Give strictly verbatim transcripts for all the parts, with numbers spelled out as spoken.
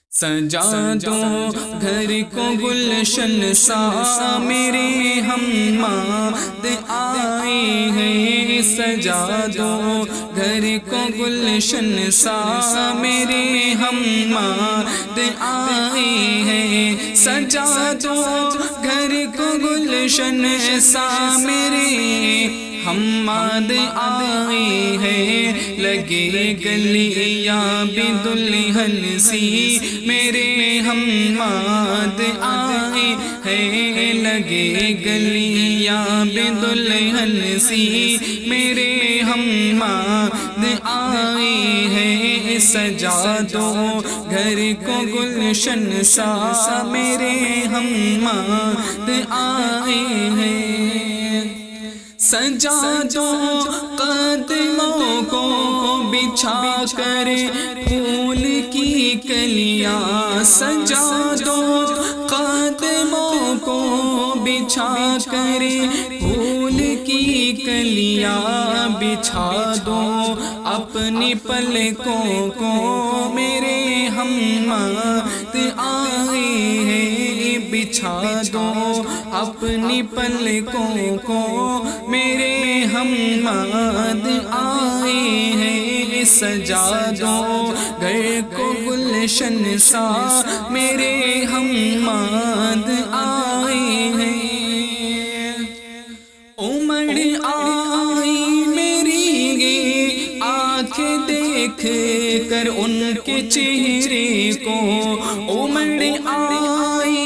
سجا دو گھر کو گلشن سا میرے ہماد آئے ہیں، سجا دو گھر کو گلشن سا میرے ہماد آئے ہیں، سجا دو گھر کو گلشن سا میرے ہماد آئے ہیں، لگے گلیاں بھی دلہن سی میرے ہماد آئے ہیں، لگے گلیاں بھی دلہن سی میرے ہماد آئے ہیں، سجا دو گھر کو گلشن سا میرے ہماد آئے ہیں، سجا دو قدموں کو بچھا کر پھول کی کلیاں، سجا دو قدموں کو بچھا کر پھول کی کلیاں، بچھا دو اپنی پلکوں کو میرے ہماد آئے ہیں، بچھا دو اپنی پلکوں کو میرے ہماد آئے ہیں، سجا دو گھر کو گلشن سا میرے ہماد آئے ہیں، امڑ آئی میری آنکھیں دیکھ کر ان کے چہرے کو، امڑ آئی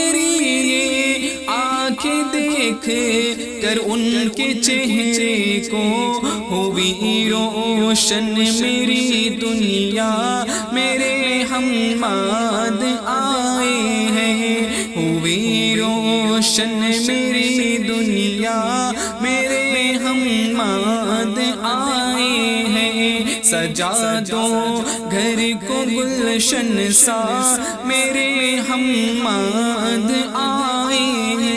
دیکھ کر ان کے چہرے کو، ہوئی روشن میری دنیا میرے ہماد آئے ہیں، ہوئی روشن میری دنیا میرے ہماد آئے ہیں، سجا دو گھر کو گلشن سا میرے ہماد آئے ہیں،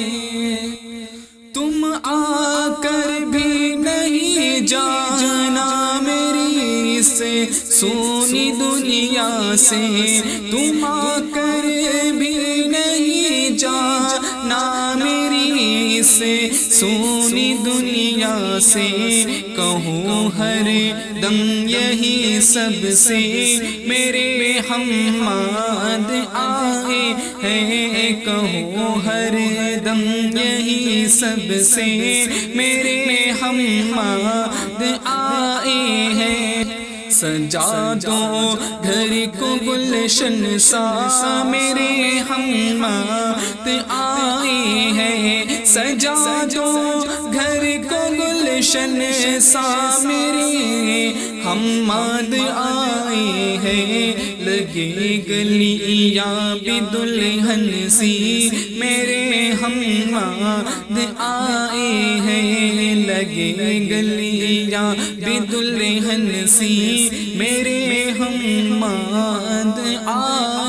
تم آ کر بھی نہیں جانا میری اس سونی دنیا سے، تم آ کر بھی نہیں جانا میری اس سونی دنیا سے، کہوں ہر دم یہی سب سے میرے ہماد آئے ہیں، کہوں ہر دم یہی سب سے میرے ہماد آئے ہیں، سجا دو گھر کو گلشن سا میرے ہماد آئے ہیں، سجا دو گھر کو گلشن سا میرے ہماد آئے ہیں، لگے گلیاں بھی دلہن سی میرے ہماد آئے ہیں، لگے گلیاں بھی دلہن سی میرے ہماد آئے